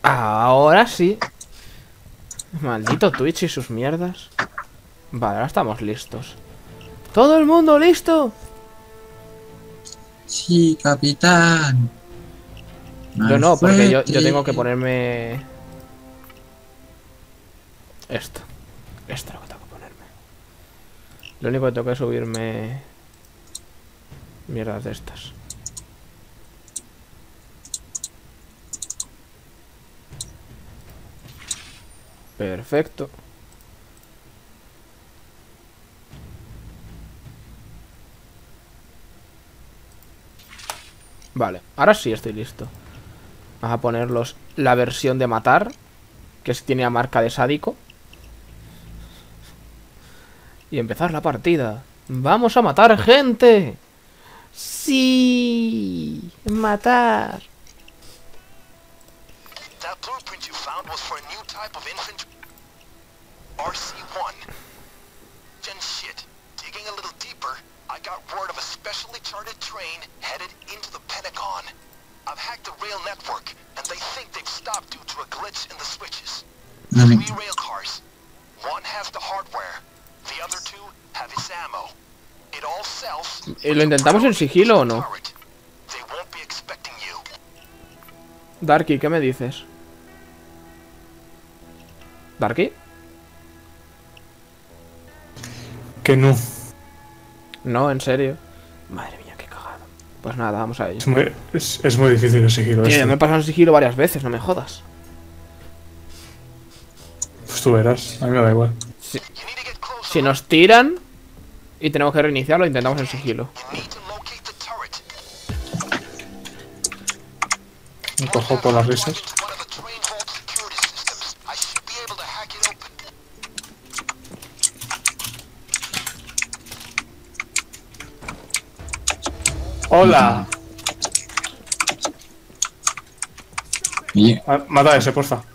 Ahora sí. Maldito Twitch y sus mierdas. Vale, ahora estamos listos. ¡Todo el mundo listo! Sí, capitán. Yo no, porque yo tengo que ponerme... Esto es lo que tengo que ponerme. Lo único que tengo que subirme... Mierdas de estas. Perfecto. Vale, ahora sí estoy listo. Vamos a ponerlos la versión de matar, que tiene la marca de sádico. Y empezar la partida. ¡Vamos a matar gente! ¡Sí! ¡Matar! That blueprint you found was for a new type of infantry. RC-1. Then shit. Digging a little deeper, I got word of a specially charted train headed into the Pentagon. I've hacked the rail network, and they think they've stopped due to a glitch in the switches. 3 rail cars. One has the hardware. The other 2 have its ammo. It all sells. ¿Lo intentamos en sigilo o no? They won't be expecting you. Darky, ¿qué me dices? ¿Darky? Que no. No, en serio. Madre mía, qué cagado. Pues nada, vamos a ello. Es muy difícil el sigilo. Tío, me he pasado en sigilo varias veces, no me jodas. Pues tú verás, a mí me da igual. Si nos tiran y tenemos que reiniciarlo, intentamos en sigilo. Me cojo por las risas. ¡Hola! Mata a ese, porfa.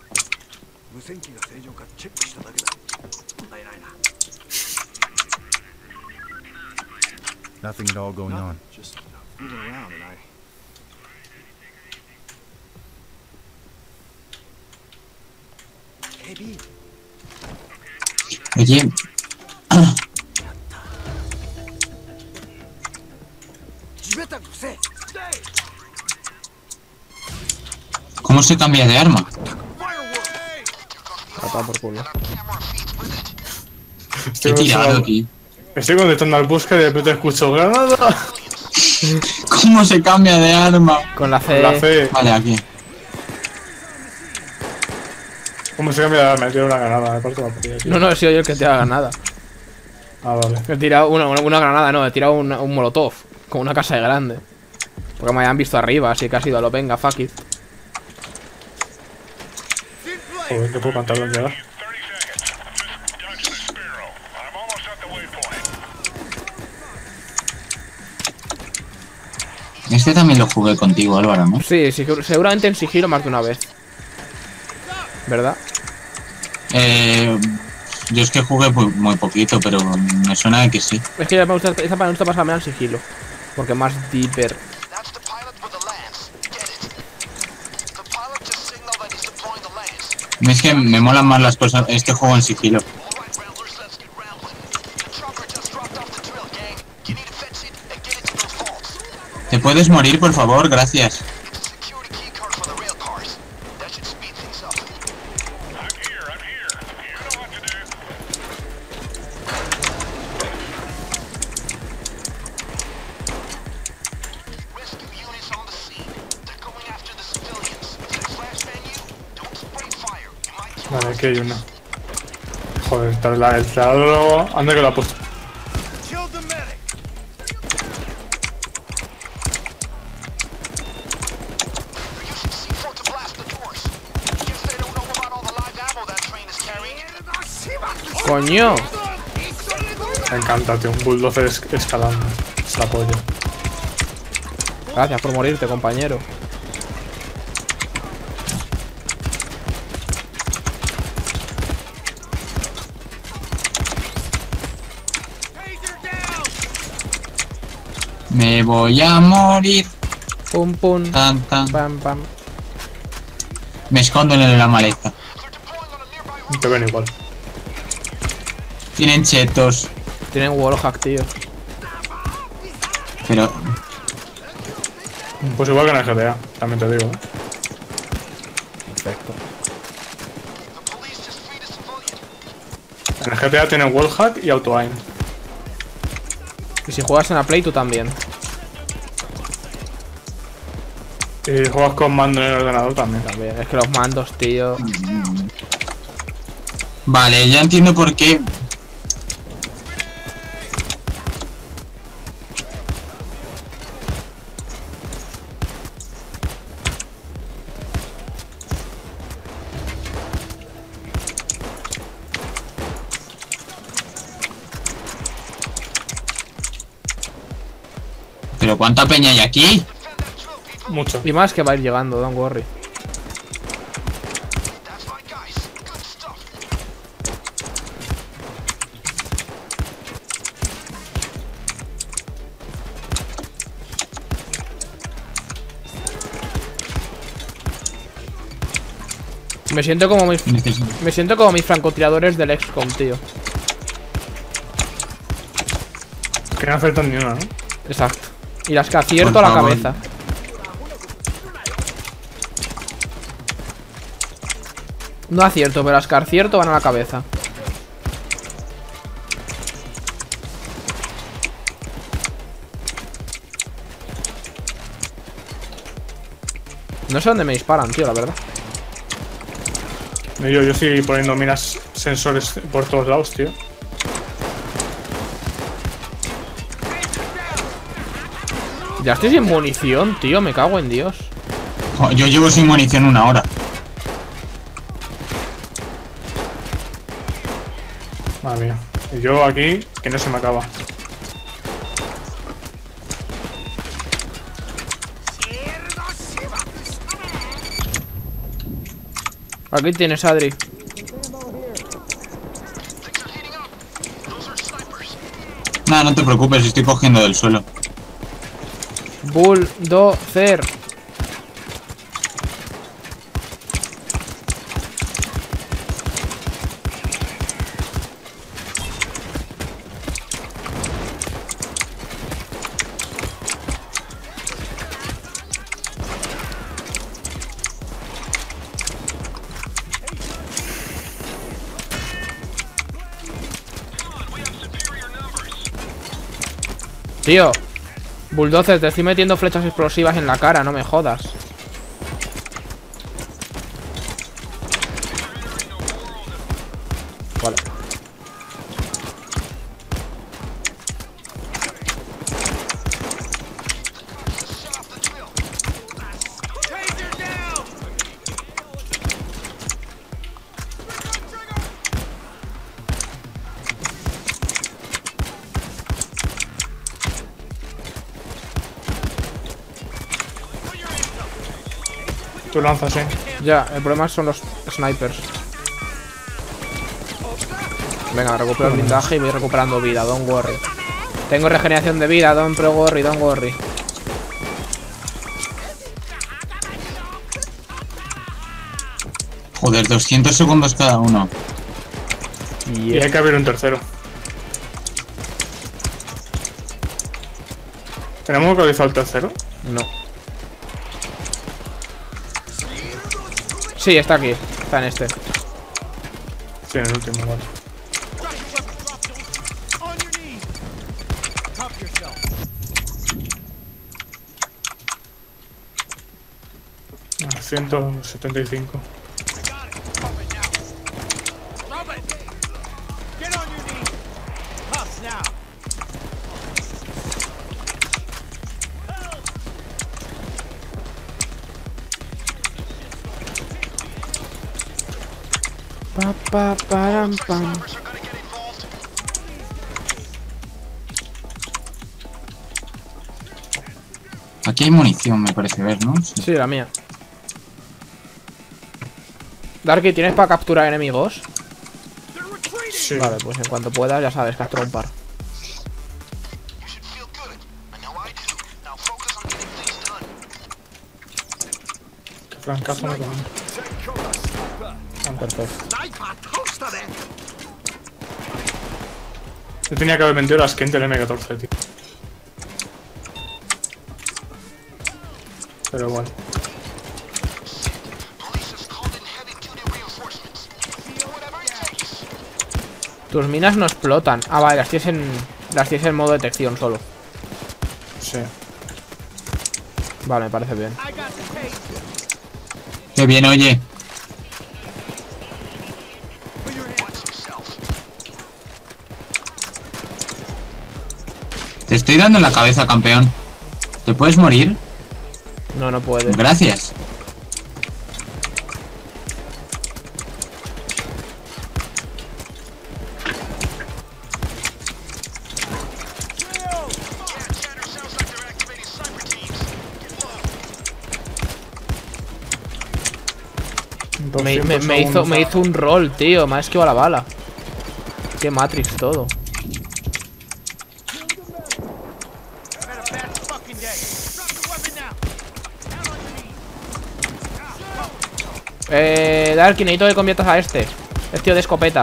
Nothing at all going on. Just moving around and Oye. ¿Cómo se cambia de arma? Tapa por culo. Qué tirado aquí. Estoy contestando al busca y de repente escucho granada. ¿Cómo se cambia de arma? Con la C. La C. Vale, aquí. ¿Cómo se cambia de arma? Me tiro una granada, me parto la partida, tío. No, he sido yo el que tira la granada. Ah, vale. He tirado una granada, no, he tirado un molotov. Con una casa de grande. Porque me hayan visto arriba, así que ha sido a lo venga, fuck it. Joder, que puedo cantarlo en llegar. Este también lo jugué contigo, Álvaro, ¿no? Sí, seguramente en sigilo más de una vez. ¿Verdad? Yo es que jugué muy poquito, pero me suena de que sí. Es que ya me gusta, esa me gusta pasarme al sigilo. Porque más deeper. Es que me molan más las cosas, este juego en sigilo. ¿Te puedes morir, por favor? Gracias. Vale, aquí hay una. Joder, el taladro. Anda que lo ha puesto. ¡Coño! Me encanta, tío. Un bulldozer escalando. Es la polla. Gracias por morirte, compañero. Me voy a morir. Pum pum. Tan, tan. Pam pam. Me escondo en la maleta. Te ven igual. Tienen chetos. Tienen wallhack, tío. Pero... Pues igual que en el GTA, también te digo. Perfecto. En el GTA tienen wallhack y auto-aim. Y si juegas en la Play, tú también. Y juegas con mando en el ordenador también. También. Es que los mandos, tío. Vale, ya entiendo por qué. Pero ¿cuánta peña hay aquí? Mucho. Y más que va a ir llegando, don't worry. Me siento como mis francotiradores del XCOM, tío. Que no acertan ni una, ¿no? Exacto. Y las que acierto Por a la favor. cabeza. No acierto, pero las que acierto van a la cabeza. No sé dónde me disparan, tío, la verdad. Yo estoy poniendo minas sensores por todos lados, tío. Ya estoy sin munición, tío, me cago en Dios. Jo, yo llevo sin munición 1 hora. Madre mía. Y yo aquí, que no se me acaba. Aquí tienes, Adri. Nada, no te preocupes, estoy cogiendo del suelo. Bulldozer. Tío, Bulldozer, te estoy metiendo flechas explosivas en la cara, no me jodas. Vale. Tú lanzas, Ya, el problema son los snipers. Venga, recupero el blindaje y voy recuperando vida, don't worry. Tengo regeneración de vida, don't worry, don't worry. Joder, 200 segundos cada uno. Y hay que abrir un tercero. ¿Tenemos localizado el tercero? No. Sí, está aquí. Está en este. Sí, en el último, vale. Ah, 175. Pa, pa, param, pam. Aquí hay munición, me parece ver, ¿no? Sí. Sí, la mía. Darky, ¿tienes para capturar enemigos? Sí. Vale, pues en cuanto puedas, ya sabes, captura un par. francazo me conviene. Perfecto. Yo tenía que haber vendido la skin del M14, tío. Pero bueno. Tus minas no explotan. Ah, vale, las tienes en modo detección solo. Sí. Vale, me parece bien. Qué bien, oye. Te estoy dando en la cabeza, campeón. ¿Te puedes morir? No, no puede. Gracias. Me hizo un roll, tío. Me ha esquivado la bala. Qué Matrix todo. Darky, necesito que conviertas a este. Es tío de escopeta.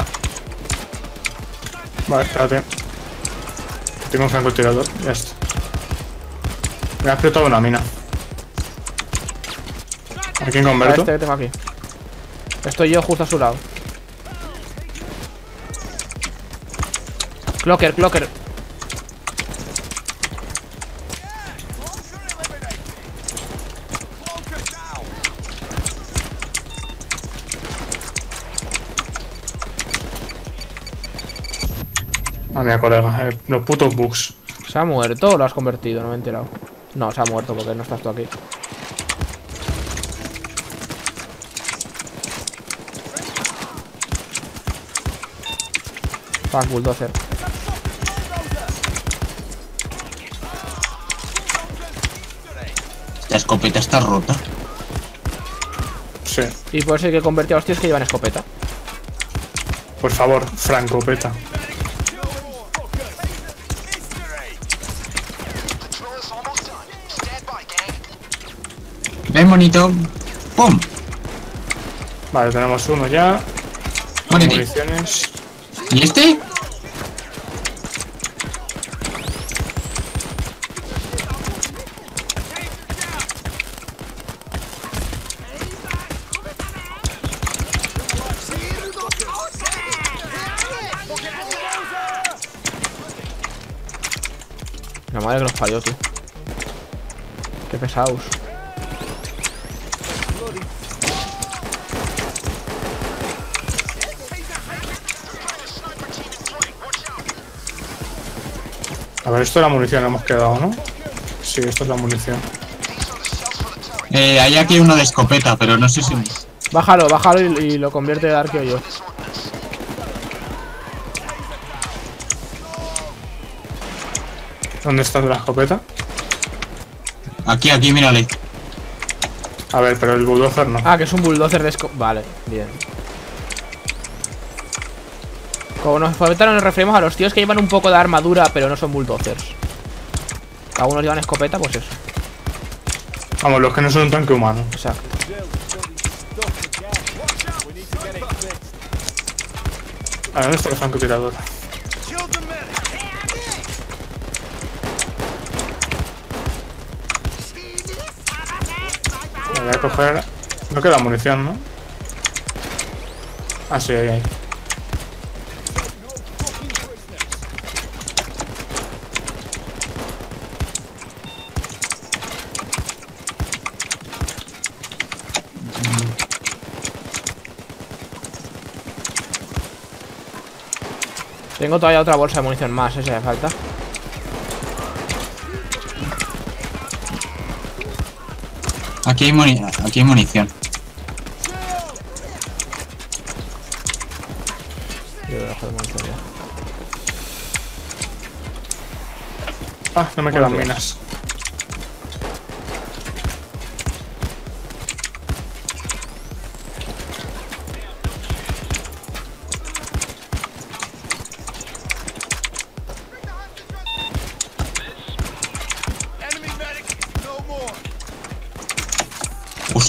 Vale, espérate. Tengo un francotirador, ya está. Me ha explotado una mina. ¿A quién A converto? este que tengo aquí. Estoy yo justo a su lado. Clocker. A mi colega, los putos bugs. ¿Se ha muerto o lo has convertido? No me he enterado. No, se ha muerto porque no estás tú aquí. Fuck, bulldozer. La escopeta está rota. Sí. Y puede ser que convertí a los tíos que llevan escopeta. Por favor, francopeta. Ven, bonito. ¡Pum! Vale, tenemos uno ya. Muérete. Municiones. ¿Y este? La madre que los parió, tú. Qué pesados. A ver, esto es la munición, hemos quedado, ¿no? Sí, esto es la munición. Hay aquí uno de escopeta, pero no sé si... Bájalo y lo convierte de Darky o yo. ¿Dónde está la escopeta? Aquí, mírale. A ver, pero el bulldozer no. Ah, que es un bulldozer de Vale, bien. Como nos nos referimos a los tíos que llevan un poco de armadura, pero no son bulldozers. Algunos llevan escopeta, pues eso. Vamos, los que no son un tanque humano. Exacto. A ver, ¿dónde está el francotirador? Me voy a coger... No queda munición, ¿no? Ah, sí, ahí. Tengo todavía otra bolsa de munición más, si hace falta. Aquí hay munición. Yo dejo de munición ya. Ah, no me quedan minas.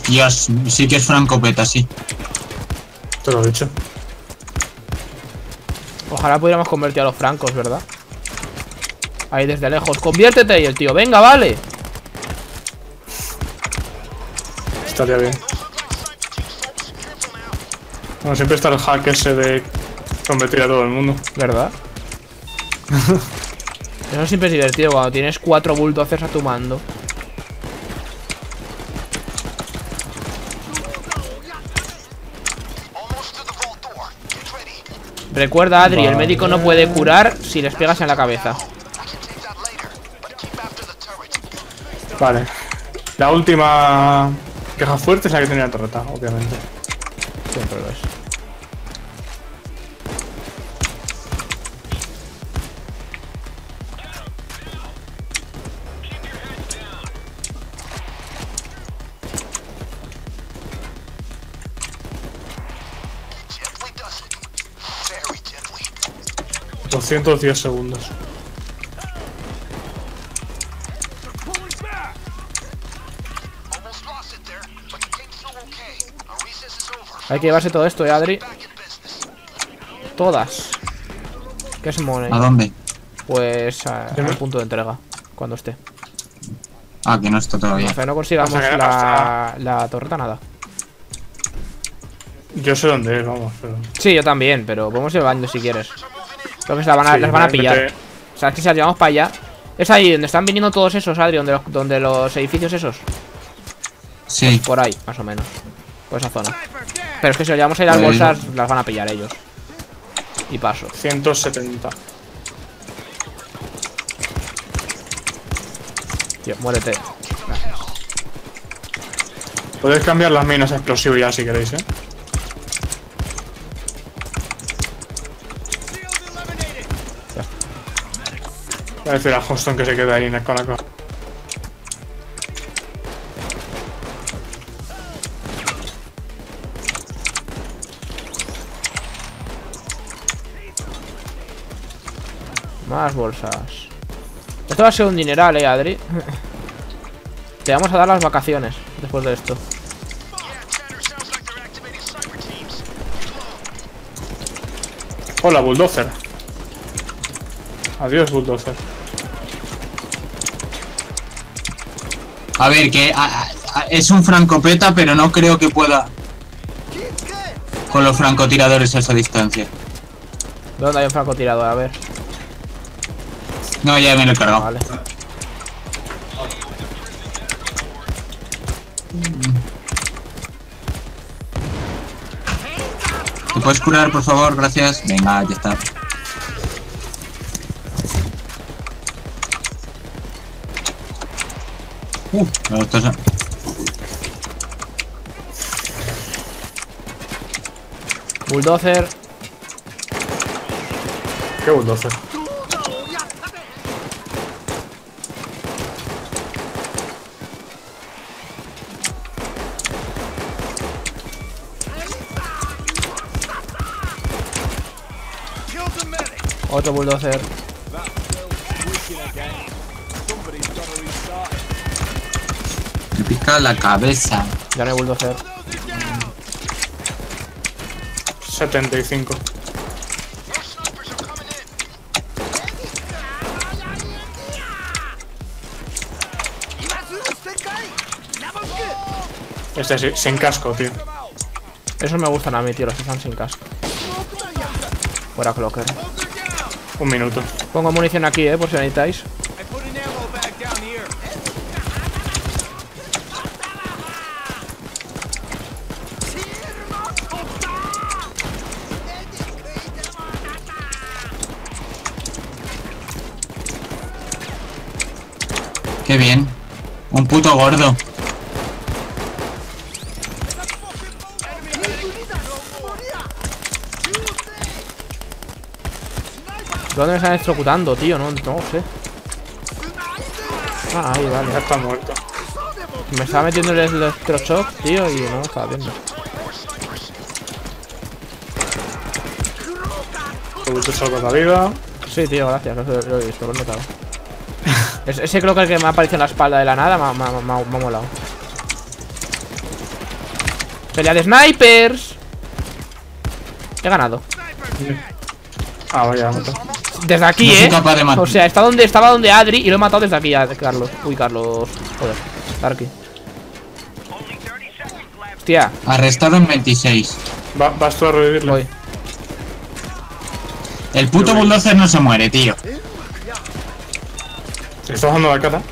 Dios, sí que es francopeta, sí. Te lo he dicho. Ojalá pudiéramos convertir a los francos, ¿verdad? Ahí desde lejos. ¡Conviértete! Y el tío, venga, vale. Estaría bien. Bueno, siempre está el hack ese de convertir a todo el mundo. ¿Verdad? Eso siempre es divertido cuando tienes 4 bulldozers a tu mando. Recuerda, Adri, el médico no puede curar si les pegas en la cabeza. Vale. La última queja fuerte es la que tenía la torreta, obviamente. Siempre lo es. Gently does it. Very gently. 210 segundos. Almost lost it there, but you came through okay. Our recess is over. Hay que llevarse todo esto, Adri. Back in business. Todas. ¿Qué es money? ¿A dónde? Pues al punto de entrega. Cuando esté. Ah, que no está todavía. Hasta que no consigamos O sea, que la torreta, nada. Yo sé dónde es, vamos, pero... Sí, yo también, pero podemos ir bañando si quieres. Creo que se las van a, Sí, las van a vete- pillar. O sea, es que si las llevamos para allá. Es ahí donde están viniendo todos esos, Adri, donde los edificios esos. Sí. Por ahí, más o menos. Por esa zona. Pero es que si las llevamos a ir a las Vale. bolsas, las van a pillar ellos. Y paso. 170. Tío, muérete. Podéis cambiar las minas a explosivo ya si queréis, ¿eh? Voy a decir a Houston que se quede ahí con la cosa. Más bolsas. Esto va a ser un dineral, Adri. Te vamos a dar las vacaciones después de esto. Hola, bulldozer. Adiós, bulldozer. A ver, que es un francopeta, pero no creo que pueda con los francotiradores a esa distancia. ¿Dónde hay un francotirador? A ver. No, ya me lo he cargado. Vale. ¿Te puedes curar, por favor? Gracias. Venga, ya está. No, esto es... Bulldozer. ¿Qué bulldozer? Otro bulldozer. Me pica la cabeza. Ya no hay bulldozer. 75. Este sí, sin casco, tío. Esos me gustan a mí, tío, los que están sin casco. Fuera clocker. Un minuto. Pongo munición aquí, por si necesitáis. Qué bien. Un puto gordo. ¿Dónde me están electrocutando, tío? No sé. Ah, ahí, vale. Ya está muerto. Me estaba metiendo el electroshock, tío, y no lo estaba viendo. Te salvas la vida. Sí, tío, gracias. Lo he visto, lo he notado. Ese creo que el que me ha aparecido en la espalda de la nada me ha molado. Pelea de snipers. He ganado. Ah, vaya, mato. Desde aquí, No soy capaz de matar. O sea, estaba donde Adri y lo he matado desde aquí a Carlos. Uy, Carlos. Joder. Darky. Hostia, Arrestado en 26. Vas tú a revivirlo. voy. El puto bulldozer no se muere, tío. ¿Te estás dando la cara?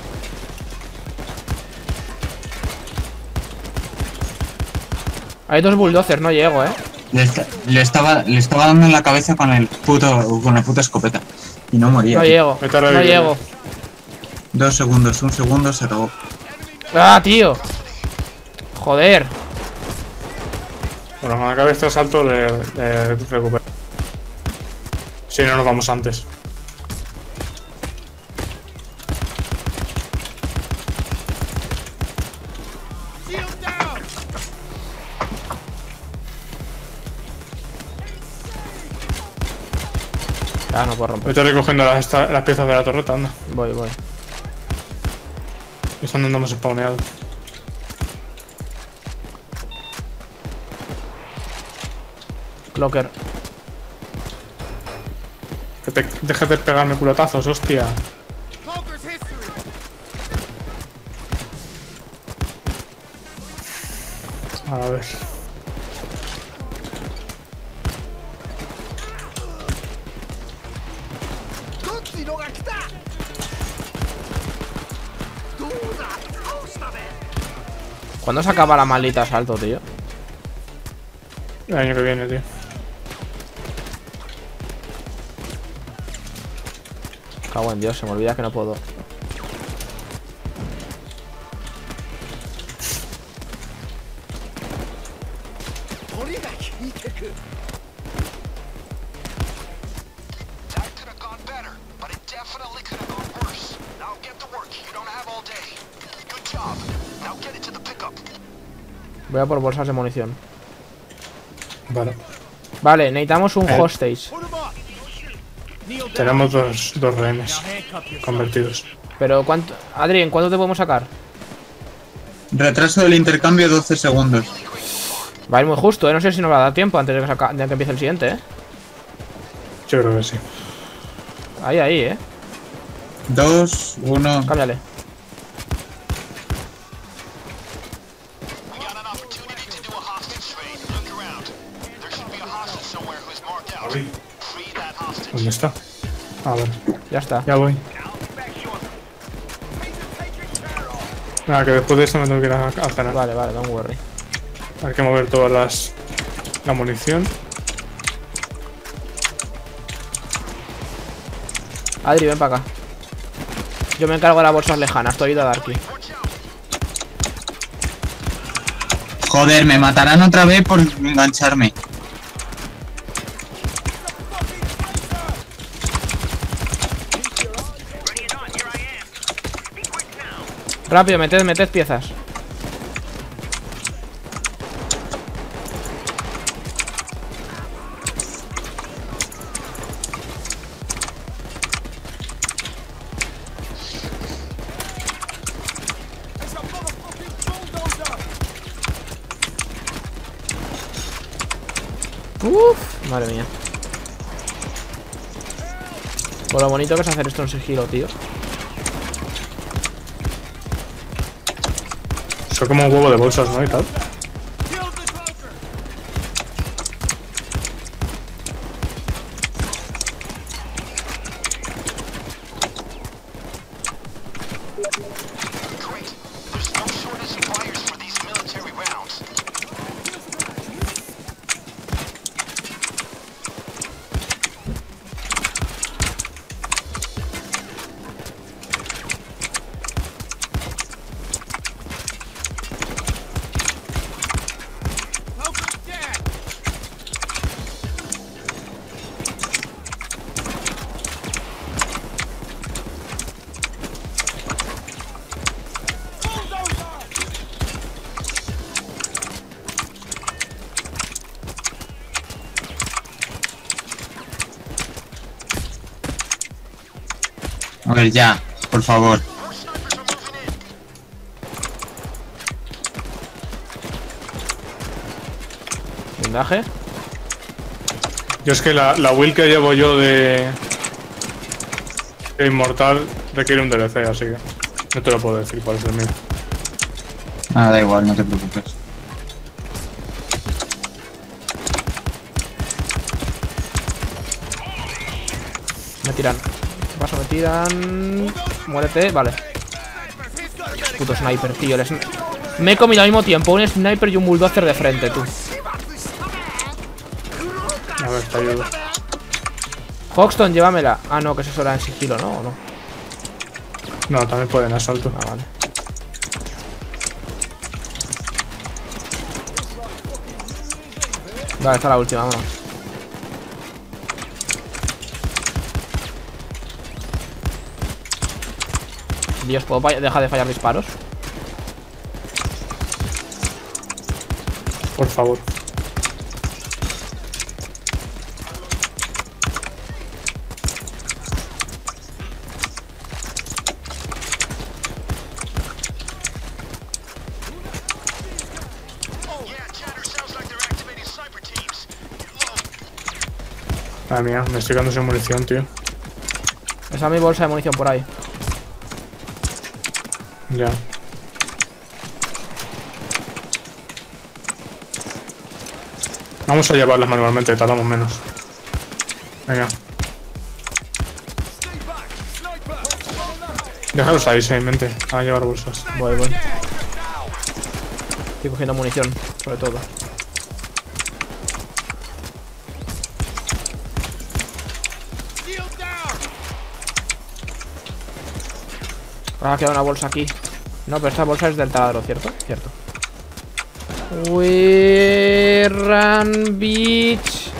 Hay dos bulldozers, no llego, Le estaba dando en la cabeza con la puta escopeta. Y no moría. No tío. llego. Vete a No revivirlo. llego. 2 segundos, 1 segundo, se acabó. Ah, tío. Joder. Bueno, con la cabeza salto le recupero. Si no, nos vamos antes. Ah, no puedo romper. Vete recogiendo las piezas de la torreta, anda. Voy. Están dando más spawneado. Clocker. Déjate de pegarme culotazos, hostia. A ver. ¿Cuándo se acaba la maldita asalto, tío? El año que viene, tío. Cago en Dios, se me olvida que no puedo. That could have gone better, but it definitely could have gone worse. Now get to work. You don't have all day. Good job. Now get it to the pickup. Voy a por bolsas de munición. Vale. Vale, necesitamos un hostage. Tenemos dos rehenes convertidos. Pero ¿cuánto? Adri, ¿en cuánto te podemos sacar? Retraso del intercambio 12 segundos. Va a ir muy justo, no sé si nos va a dar tiempo antes de de que empiece el siguiente, Yo creo que sí. Ahí, 2, 1. Cámbiale. We got an opportunity to do a hostage trade. Look around. There should be a hostage somewhere who's marked out. Free that hostage. ¿Dónde está? A ver, Ya está. ya voy. Nada, que después de esto me tengo que ir a cenar. Vale, don't worry. Hay que mover toda la munición. Adri, ven para acá. Yo me encargo de las bolsas lejanas, estoy de Darky. Joder, me matarán otra vez por engancharme. Rápido, meted piezas. Uff, madre mía. Por lo bonito que es hacer esto en sigilo, tío. Son como un huevo de bolsas, ¿no? Y tal. Great. There's no shortage of buyers for these military rounds. A ver, ya, por favor. blindaje. Yo es que la build que llevo yo de Inmortal requiere un DLC, así que no te lo puedo decir cuál es el mío. Ah, da igual, no te preocupes. Me tiran. ¿Qué pasa? Me tiran. Muérete, vale. Puto sniper, tío. Me he comido al mismo tiempo un sniper y un bulldozer de frente, tú. A ver, te ayudo. Hoxton, llévamela. Ah, no, que eso era en sigilo, ¿no? ¿O no? No, también pueden asalto. Ah, vale. Vale, está la última, vámonos. Dios, ¿puedo dejar de fallar disparos? Por favor. Madre mía, me estoy quedando sin munición, tío. Esa es mi bolsa de munición por ahí. Ya. Vamos a llevarlas manualmente, tardamos menos. Venga. Déjalos ahí, simplemente. A llevar bolsas. Voy. Estoy cogiendo munición, sobre todo. Ah, queda una bolsa aquí. No, pero esta bolsa es del taladro, ¿cierto? Cierto. We run, bitch.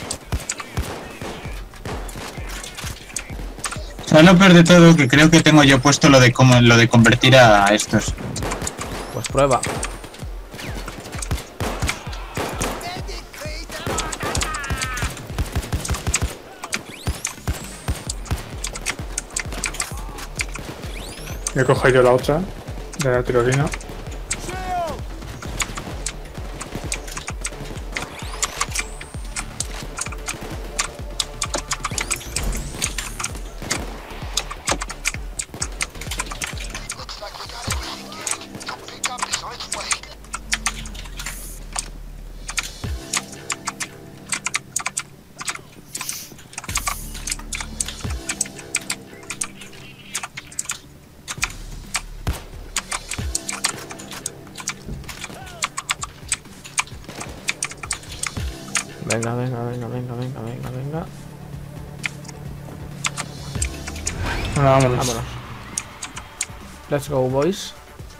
¿Sabes lo peor de todo? Que creo que tengo yo puesto lo de convertir a estos. Pues prueba. Voy a coger yo la otra de la tirolina. Looks like we got everything, gang. Your pickup is on its way. Venga. Bueno, vámonos. Vámonos. Let's go, boys.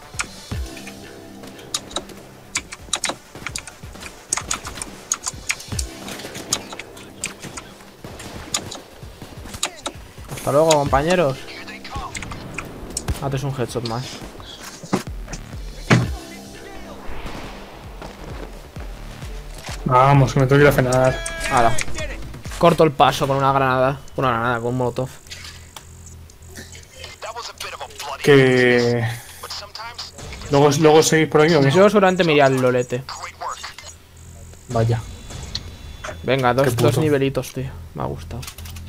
Hasta luego, compañeros. Haces un headshot más. Vamos, que me tengo que ir a cenar. Ahora. Corto el paso con una granada. Con una granada, con un molotov. That was a bit of a bloody Que... but sometimes Luego seguís por aquí o qué? Yo seguramente me iría al lolete. great work. Vaya. Venga, Qué dos puto. nivelitos, tío. Me ha gustado.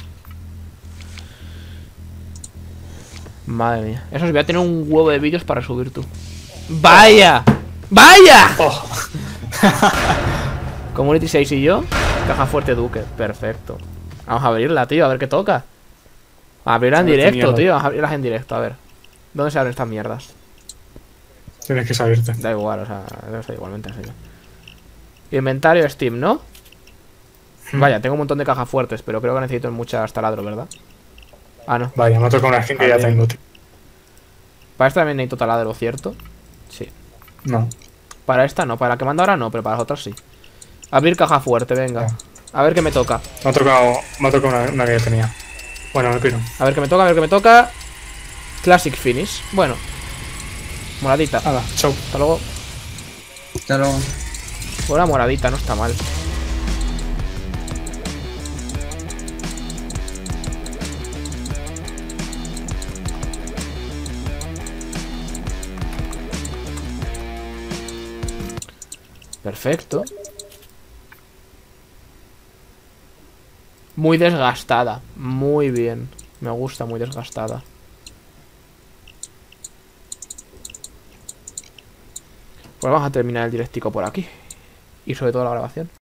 Madre mía. Eso sí, voy a tener un huevo de vídeos para subir tú. ¡Vaya! ¡Vaya! Oh. Community 6 y yo. Caja fuerte Duque. Perfecto. Vamos a abrirla, tío. A ver qué toca. Abrirla en A ver qué directo, mierda. tío. Vamos a abrirlas en directo. A ver. ¿Dónde se abren estas mierdas? Tienes que salirte. Da igual, o sea, eso igualmente en serio. Inventario Steam, ¿no? Vaya, tengo un montón de cajas fuertes, pero creo que necesito muchas taladro, ¿verdad? Ah, no. Vaya, me ha tocado una skin que ya bien. tengo, tío. Para esta también necesito taladro, ¿cierto? Sí. No. Para esta no, para la que mando ahora no, pero para las otras sí. Abrir caja fuerte, venga. A ver qué me toca. Me ha tocado una que ya tenía. Bueno, me piro. A ver qué me toca, a ver qué me toca. Classic Finish. Bueno. Moradita. Hala, chau. Hasta luego. Hasta luego. Una moradita, no está mal. Perfecto. Muy desgastada. Muy bien. Me gusta, muy desgastada. Pues vamos a terminar el directico por aquí. Y sobre todo la grabación.